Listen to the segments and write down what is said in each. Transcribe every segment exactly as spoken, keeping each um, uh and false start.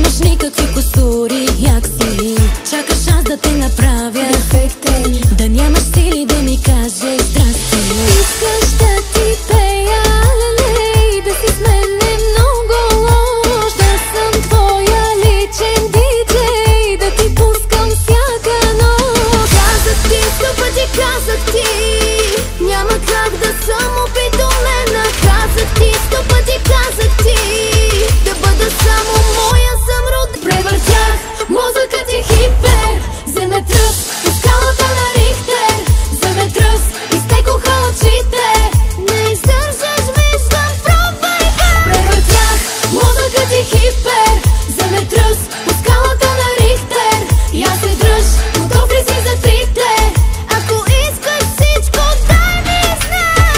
Нямаш никакви кусури, як си. Чакаш аз да те направя перфектен, да нямаш сили да ми кажеш здрасти. Искаш да ти пея, лелей, да си с мене много лош, да съм твоя личен диджей, да ти пускам всяка нощ. Казах ти, сто пъти казах ти, няма как да съм обидолена. Казах ти, сто пъти казах ти, да бъда само моя съмруд. Превъртях мозъка ти хипер, земетръс по скалата на Рихтер. Земетръс, изтекоха очите, не издържаш, виждам, пробвай бе. Превъртях мозъка ти хипер, земетръс по скалата на Рихтер. Я се дръж, готов ли си за трите? Ако искаш всичко, дай ми знак.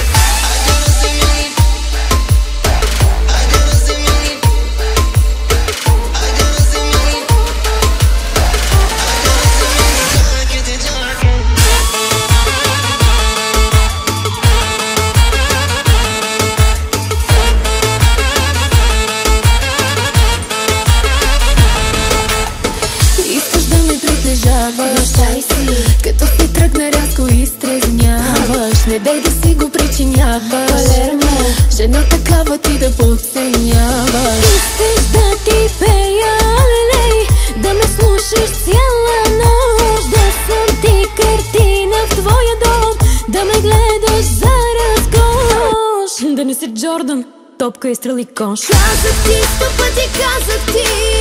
Искаш да ме притежаваш, като се тръгна рязко изтрезняваш. Не дай да си го причиняваш, жена такава ти да подценяваш. Искаш да ти пея, лелей, да ме слушаш цяла нощ, да съм ти картина в твоя дом, да ме гледаш за разкош. Да не си Джордан, топка, изстрел и кош. Казах ти, сто пъти казах ти,